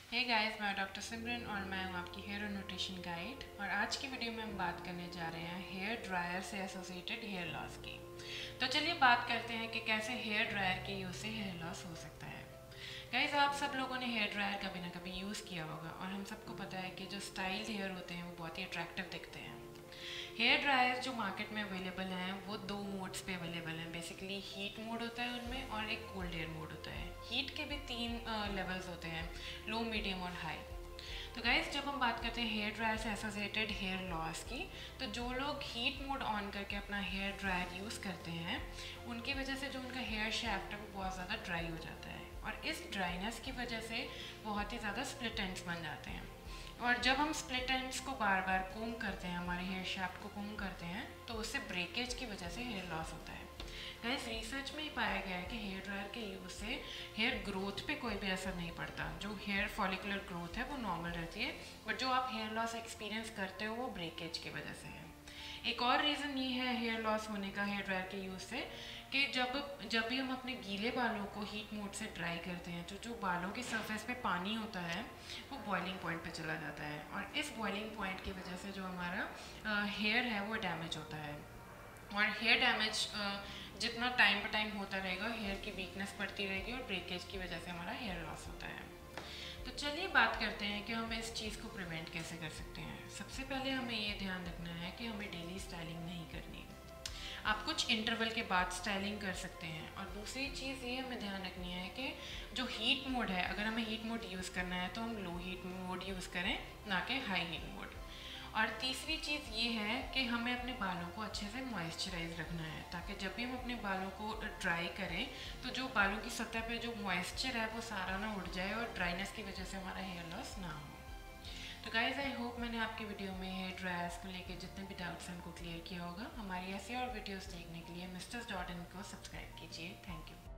Hey guys, मैं doctor सिमरन और मैं हूँ आपकी हेयर और न्यूट्रिशन गाइड। और आज की वीडियो में हम बात करने जा रहे हैं हेयर ड्रायर से एसोसिएटेड हेयर लॉस की। तो चलिए बात करते हैं कि कैसे हेयर ड्रायर के यूज़ से हेयर लॉस हो सकता है। गाइस, आप सब लोगों ने हेयर ड्रायर कभी ना कभी यूज़ किया होगा और हम सबको पता है कि जो स्टाइल्ड हेयर होते हैं वो बहुत ही अट्रैक्टिव दिखते हैं। हेयर ड्रायर जो मार्केट में अवेलेबल हैं वो दो मोड्स पे अवेलेबल हैं। बेसिकली हीट मोड होता है उनमें और एक कोल्ड एयर मोड होता है। हीट के भी तीन लेवल्स होते हैं, लो, मीडियम और हाई। तो गाइस, जब हम बात करते हैं हेयर ड्रायर से एसोसिएटेड हेयर लॉस की, तो जो लोग हीट मोड ऑन करके अपना हेयर ड्रायर यूज़ करते हैं उनकी वजह से जो उनका हेयर शैफ्ट है वो बहुत ज़्यादा ड्राई हो जाता है और इस ड्राइनेस की वजह से बहुत ही ज़्यादा स्प्लिट एंड्स बन जाते हैं। और जब हम स्प्लिट एंड्स को बार बार कोम करते हैं, हमारे हेयर शाफ्ट को कोम करते हैं, तो उससे ब्रेकेज की वजह से हेयर लॉस होता है। गाइस, रिसर्च में ही पाया गया है कि हेयर ड्रायर के यूज़ से हेयर ग्रोथ पे कोई भी असर नहीं पड़ता। जो हेयर फॉलिकुलर ग्रोथ है वो नॉर्मल रहती है, बट जो आप हेयर लॉस एक्सपीरियंस करते हो वो ब्रेकेज की वजह से है। एक और रीज़न ये है हेयर लॉस होने का हेयर ड्रायर के यूज़ से कि जब भी हम अपने गीले बालों को हीट मोड से ड्राई करते हैं तो जो बालों के सरफेस पे पानी होता है वो बॉइलिंग पॉइंट पे चला जाता है और इस बॉइलिंग पॉइंट की वजह से जो हमारा हेयर है वो डैमेज होता है। और हेयर डैमेज जितना टाइम पर टाइम होता रहेगा, हेयर की वीकनेस बढ़ती रहेगी और ब्रेकेज की वजह से हमारा हेयर लॉस होता है। तो चलिए बात करते हैं कि हम इस चीज़ को प्रिवेंट कैसे कर सकते हैं। सबसे पहले हमें ये ध्यान रखना है कि हमें डेली स्टाइलिंग नहीं करनी। आप कुछ इंटरवल के बाद स्टाइलिंग कर सकते हैं। और दूसरी चीज़ ये हमें ध्यान रखनी है कि जो हीट मोड है, अगर हमें हीट मोड यूज़ करना है तो हम लो हीट मोड यूज़ करें, ना कि हाई हीट मोड। और तीसरी चीज़ ये है कि हमें अपने बालों को अच्छे से मॉइस्चराइज रखना है, ताकि जब भी हम अपने बालों को ड्राई करें तो जो बालों की सतह पे जो मॉइस्चर है वो सारा ना उड़ जाए और ड्राइनेस की वजह से हमारा हेयर लॉस ना हो। तो गाइज, आई होप मैंने आपकी वीडियो में हेयर ड्रायर्स को लेकर जितने भी डाउट्स हैं उनको क्लियर किया होगा। हमारी ऐसी और वीडियोस देखने के लिए मिस्टर्स.in को सब्सक्राइब कीजिए। Thank you.